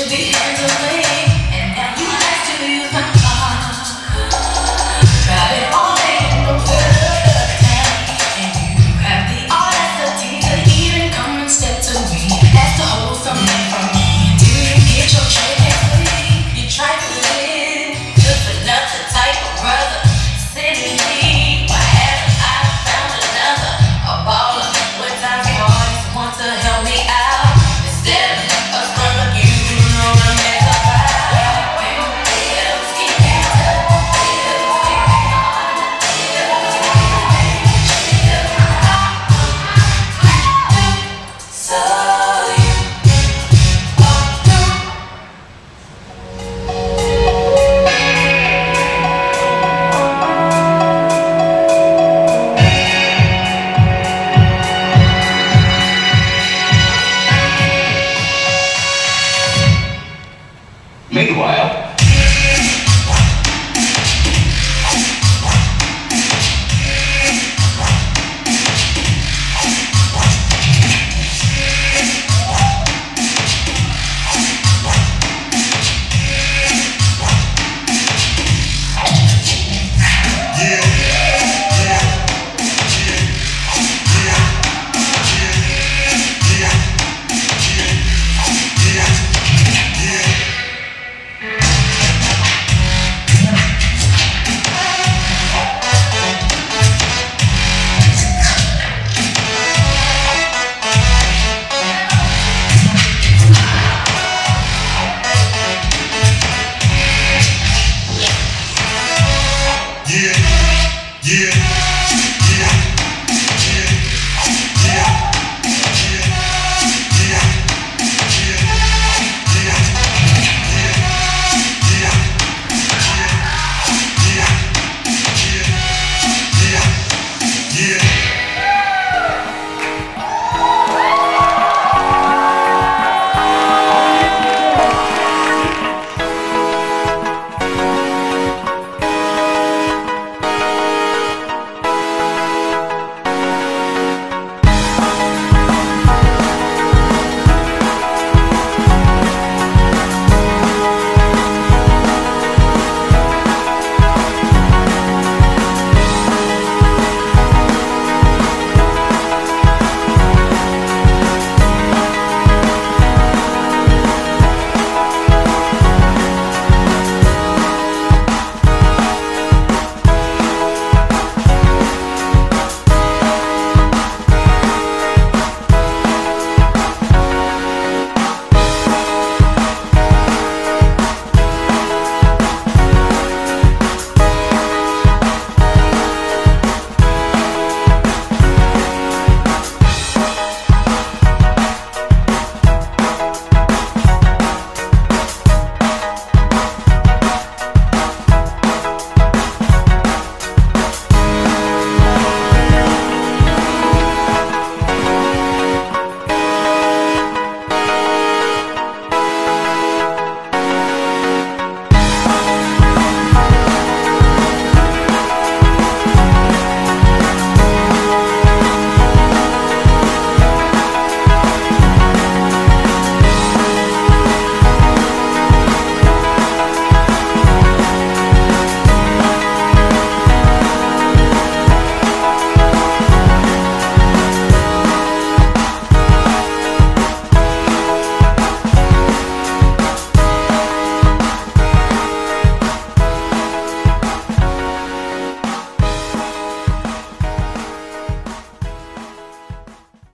be handling, and now you have to use my heart. Got it all in the world, and you have the audacity to even come and step to me. Ask to hold something from me. Do you get your check next week? You try to live, just another type of brother. Sitting me, why haven't I found another? A baller with time for artists want to help me out. Instead of a struggle, you know what I'm about. Bills keep adding up, bills keep adding on, so you Meanwhile,